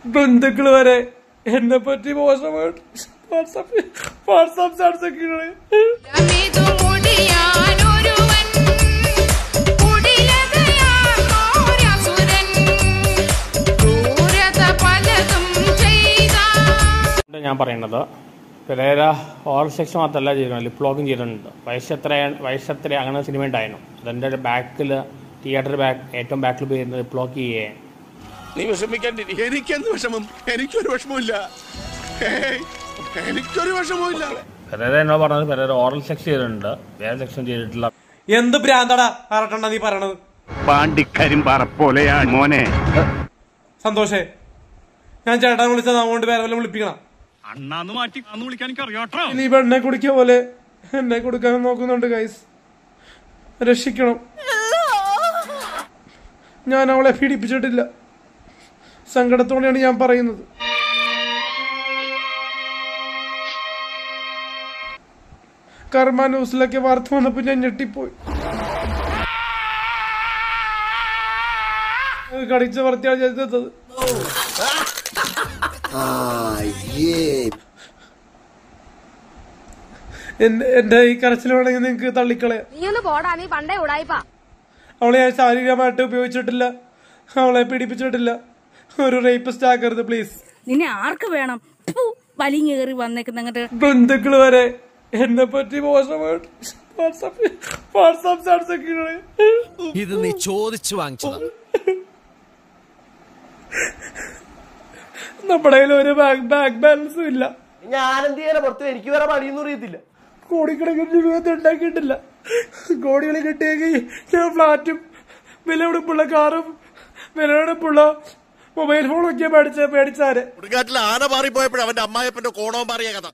ബന്ധുക്കള് വരെ എന്നെ പറ്റി മോശമായിട്ട് വാട്സാപ്പ് സ്റ്റാറ്റസ് ഒക്കെ ഇടണേ. ഞാൻ പറയുന്നത് പെരേര ഓറൽ സെക്സ് മാത്രമല്ല ചെയ്തിട്ടുണ്ട്, ലിപ് ലോക്കും ചെയ്തിട്ടുണ്ട്. വയസ്സെത്ര അങ്ങനെ സിനിമ ഉണ്ടായിരുന്നു. അതെൻ്റെ ബാക്കിൽ തിയേറ്റർ ഏറ്റവും ബാക്കിൽ പോയി ലിപ് ലോക്ക് ചെയ്യേ. നീ വിഷമിക്കാണ്ടിരി. എനിക്കെന്ത് വിഷമം? എനിക്കൊരു വിഷമമില്ല. എനിക്കൊരു വിഷമമില്ല. പെരേര എന്നോ പറഞ്ഞത് പെരേര ഓറൽ സെക്സ് ചെയ്തിട്ടുണ്ട്, വേറെ സെക്ഷൻ ചെയ്തിട്ടില്ല. എന്ത് ഭ്രാന്തടാ ആറട്ടണ്ട നീ പറയണത്? പാണ്ടിക്കരിമ്പാറ പോലെയാണ് മോനെ. സന്തോഷേ, ഞാൻ ചേട്ടാൻ വിളിച്ചത് അതുകൊണ്ട് വേറെ വല്ല വിളിപ്പിക്കണം. അണ്ണാന്ന് മാറ്റി അന്ന് വിളിക്കാൻ എനിക്ക് അറിയാട്ടോ. നീ പെണ്ണെ കുടിക്കുക പോലെ എന്നെ കൊടുക്കാൻ നോക്കുന്നുണ്ട് ഗൈസ്. രക്ഷിക്കണം. ഞാൻ അവളെ പീഡിപ്പിച്ചിട്ടില്ല. സങ്കടത്തോടെയാണ് ഞാൻ പറയുന്നത്. കർമ്മ ന്യൂസിലൊക്കെ വാർത്ത വന്നപ്പോ ഞാൻ ഞെട്ടിപ്പോയി. കടിച്ച വൃത്തിയാണ് ചെയ്തത്. എന്റെ ഈ കരച്ചിൽ വേണമെങ്കിൽ നിങ്ങക്ക് തള്ളിക്കളയാം. അവളെ ഞാൻ ശാരീരികമായിട്ട് ഉപയോഗിച്ചിട്ടില്ല, അവളെ പീഡിപ്പിച്ചിട്ടില്ല. ഒരു റേപ്പിസ്റ്റ് ആക്കരുത് പ്ലീസ്. നിന്നെ ആർക്ക് വേണം? വലിഞ്ഞു കയറി വന്നേക്കുന്ന ബന്ധുക്കള് വരെ എന്നെ പറ്റി മോശമായിട്ട് വാട്സാപ്പ് സ്റ്റാറ്റസ് ഒക്കെ ഇടണേ. ഇത് നീ ചോദിച്ചു വാങ്ങിച്ചതാ. നമ്മുടെ കയ്യിൽ ഒരു ബാങ്ക് ബാലൻസും ഇല്ല. ഞാനെന്ത് ചെയ്യാനാ? പുറത്ത് എനിക്ക് വേറെ പണിയൊന്നും അറിയത്തില്ല. കോടിക്കണക്കിന് ജീവിതത്തിൽ ഉണ്ടാക്കിയിട്ടില്ല. കോടികൾ കിട്ടിയെങ്കിൽ ഞാൻ ഫ്ലാറ്റും വിലപിടിപ്പുള്ള കാറും വിലപിടിപ്പുള്ള മൊബൈൽ ഫോണൊക്കെ മേടിച്ചാരെ. ആന മാറിപ്പോയപ്പോഴും അവന്റെ അമ്മായപ്പന്റെ കോണവും മാറിയ കഥ.